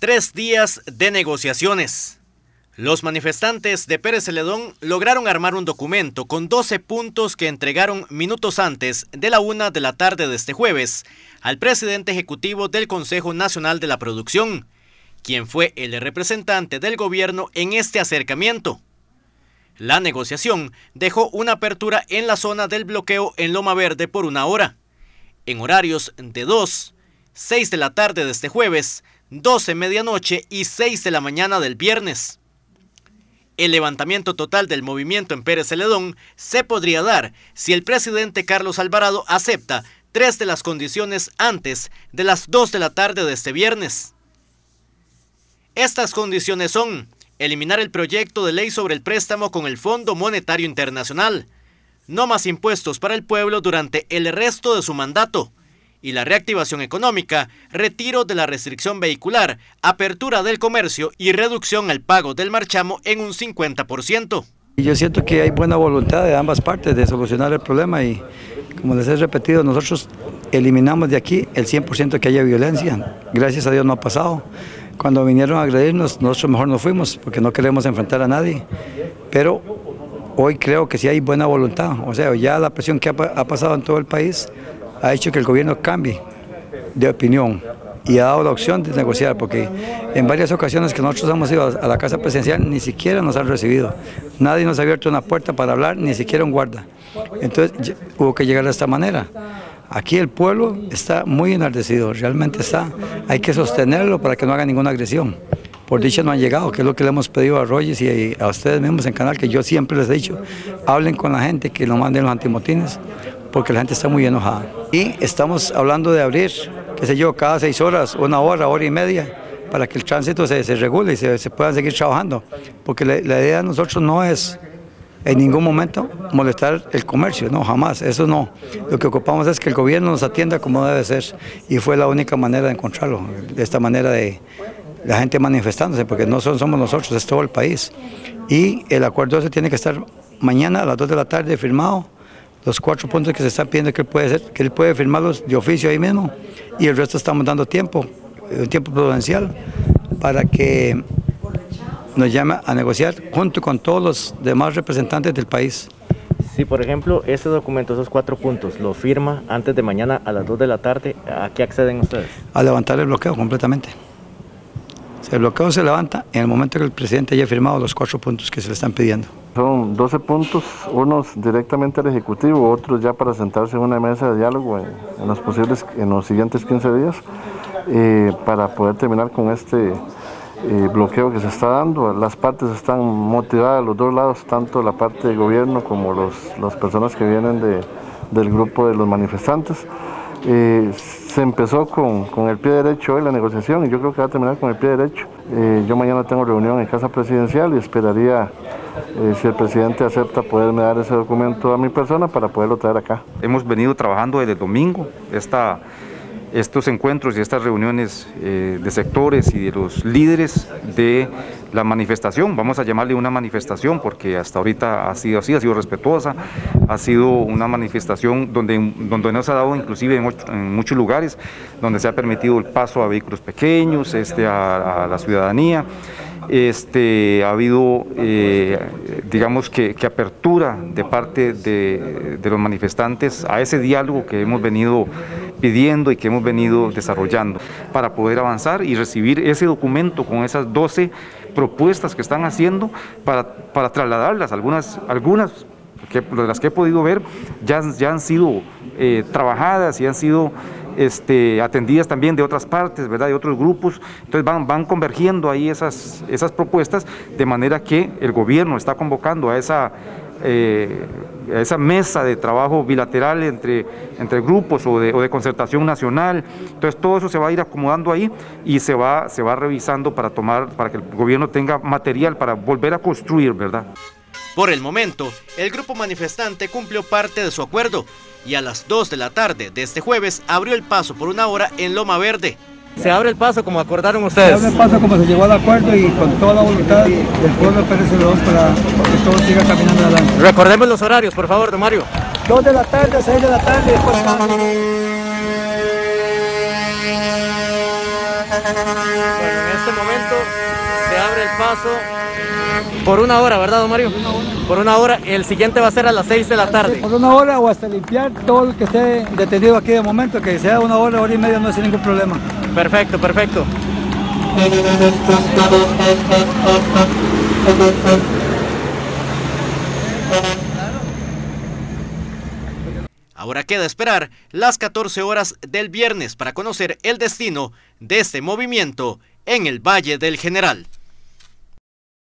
3 días de negociaciones. Los manifestantes de Pérez Celedón lograron armar un documento con 12 puntos que entregaron minutos antes de la 1 de la tarde de este jueves al presidente ejecutivo del Consejo Nacional de la Producción, quien fue el representante del gobierno en este acercamiento. La negociación dejó una apertura en la zona del bloqueo en Loma Verde por 1 hora, en horarios de 2, 6 de la tarde de este jueves, 12 medianoche y 6 de la mañana del viernes. El levantamiento total del movimiento en Pérez Celedón se podría dar si el presidente Carlos Alvarado acepta 3 de las condiciones antes de las 2 de la tarde de este viernes. Estas condiciones son: eliminar el proyecto de ley sobre el préstamo con el Fondo Monetario Internacional, no más impuestos para el pueblo durante el resto de su mandato, y la reactivación económica, retiro de la restricción vehicular, apertura del comercio y reducción al pago del marchamo en un 50%. Yo siento que hay buena voluntad de ambas partes de solucionar el problema y, como les he repetido, nosotros eliminamos de aquí el 100% que haya violencia. Gracias a Dios no ha pasado. Cuando vinieron a agredirnos, nosotros mejor nos fuimos porque no queremos enfrentar a nadie. Pero hoy creo que sí hay buena voluntad. O sea, ya la presión que ha pasado en todo el país ha hecho que el gobierno cambie de opinión y ha dado la opción de negociar, porque en varias ocasiones que nosotros hemos ido a la casa presidencial ni siquiera nos han recibido. Nadie nos ha abierto una puerta para hablar, ni siquiera un guarda. Entonces hubo que llegar de esta manera. Aquí el pueblo está muy enardecido, realmente está. Hay que sostenerlo para que no haga ninguna agresión. Por dicha no han llegado, que es lo que le hemos pedido a Rogers y a ustedes mismos en canal, que yo siempre les he dicho, hablen con la gente, que nos manden los antimotines, porque la gente está muy enojada. Y estamos hablando de abrir, qué sé yo, cada 6 horas, 1 hora, hora y media, para que el tránsito se regule y se pueda seguir trabajando. Porque la idea de nosotros no es en ningún momento molestar el comercio, no, jamás, eso no. Lo que ocupamos es que el gobierno nos atienda como debe ser, y fue la única manera de encontrarlo, de esta manera de la gente manifestándose, porque no somos nosotros, es todo el país. Y el acuerdo ese tiene que estar mañana a las 2 de la tarde firmado. Los 4 puntos que se están pidiendo que él puede firmarlos de oficio ahí mismo, y el resto estamos dando tiempo, un tiempo prudencial, para que nos llame a negociar junto con todos los demás representantes del país. Si por ejemplo ese documento, esos 4 puntos, lo firma antes de mañana a las 2 de la tarde, ¿a qué acceden ustedes? A levantar el bloqueo completamente. El bloqueo se levanta en el momento que el presidente haya firmado los 4 puntos que se le están pidiendo. Son 12 puntos, unos directamente al Ejecutivo, otros ya para sentarse en una mesa de diálogo en los siguientes 15 días, para poder terminar con este bloqueo que se está dando. Las partes están motivadas, los dos lados, tanto la parte del gobierno como las personas que vienen del grupo de los manifestantes. Se empezó con el pie derecho hoy la negociación, y yo creo que va a terminar con el pie derecho. Yo mañana tengo reunión en Casa Presidencial y esperaría, si el presidente acepta, poderme dar ese documento a mi persona para poderlo traer acá. Hemos venido trabajando desde el domingo estos encuentros y estas reuniones de sectores y de los líderes de la manifestación. Vamos a llamarle una manifestación porque hasta ahorita ha sido así, ha sido respetuosa, ha sido una manifestación donde no se ha dado inclusive en muchos lugares, donde se ha permitido el paso a vehículos pequeños, a la ciudadanía. Ha habido, digamos que apertura de parte de los manifestantes a ese diálogo que hemos venido pidiendo y que hemos venido desarrollando para poder avanzar y recibir ese documento con esas 12 propuestas que están haciendo para trasladarlas. Algunas de las que he podido ver ya han sido trabajadas y han sido atendidas también de otras partes, ¿verdad?, de otros grupos. Entonces van convergiendo ahí esas propuestas, de manera que el gobierno está convocando a esa mesa de trabajo bilateral entre grupos o de concertación nacional. Entonces todo eso se va a ir acomodando ahí y se va revisando para que el gobierno tenga material para volver a construir, ¿verdad? Por el momento, el grupo manifestante cumplió parte de su acuerdo y a las 2 de la tarde de este jueves abrió el paso por 1 hora en Loma Verde. ¿Se abre el paso como acordaron ustedes? Se abre el paso como se llegó al acuerdo y con toda la voluntad del pueblo de Pérez Celedón para que todo siga caminando adelante. Recordemos los horarios, por favor, don Mario. 2 de la tarde, 6 de la tarde, después... Bueno, en este momento se abre el paso por 1 hora, ¿verdad, don Mario? Por 1 hora. El siguiente va a ser a las 6 de la tarde. Por 1 hora o hasta limpiar todo el que esté detenido aquí de momento, que sea 1 hora, hora y media, no es ningún problema. Perfecto, perfecto. Ahora queda esperar las 14 horas del viernes para conocer el destino de este movimiento en el Valle del General.